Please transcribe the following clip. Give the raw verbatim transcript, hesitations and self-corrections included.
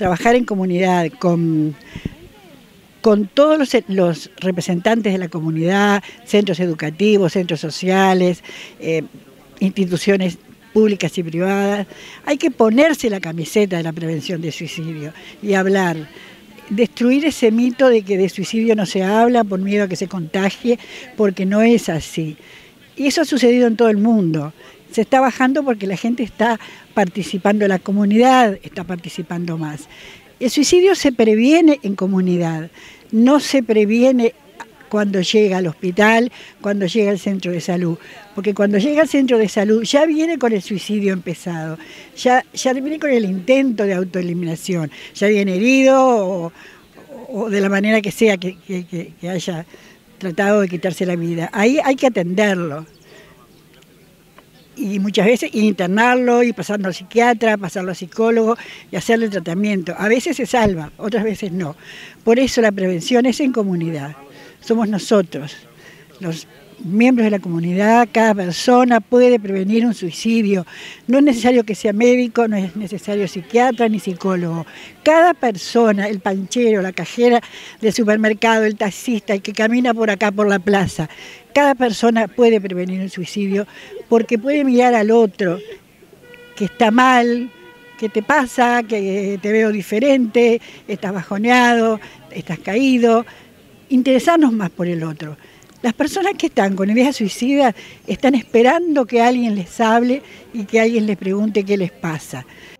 trabajar en comunidad con, con todos los, los representantes de la comunidad, centros educativos, centros sociales, eh, instituciones públicas y privadas. Hay que ponerse la camiseta de la prevención de suicidio y hablar. Destruir ese mito de que de suicidio no se habla por miedo a que se contagie, porque no es así. Y eso ha sucedido en todo el mundo. Se está bajando porque la gente está participando, la comunidad está participando más. El suicidio se previene en comunidad, no se previene cuando llega al hospital, cuando llega al centro de salud. Porque cuando llega al centro de salud ya viene con el suicidio empezado, ya, ya viene con el intento de autoeliminación, ya viene herido o, o de la manera que sea que, que, que haya tratado de quitarse la vida. Ahí hay que atenderlo. Y muchas veces internarlo y pasarlo al psiquiatra, pasarlo al psicólogo y hacerle el tratamiento. A veces se salva, otras veces no. Por eso la prevención es en comunidad. Somos nosotros, los miembros de la comunidad, cada persona puede prevenir un suicidio. No es necesario que sea médico, no es necesario psiquiatra ni psicólogo. Cada persona, el panchero, la cajera del supermercado, el taxista, el que camina por acá por la plaza, cada persona puede prevenir un suicidio porque puede mirar al otro que está mal, que te pasa, que te veo diferente, estás bajoneado, estás caído. Interesarnos más por el otro. Las personas que están con ideas suicidas están esperando que alguien les hable y que alguien les pregunte qué les pasa.